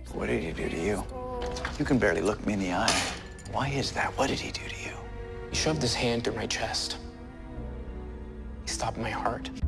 What did he do to you? You can barely look me in the eye. Why is that? What did he do to you? He shoved his hand through my chest. He stopped my heart.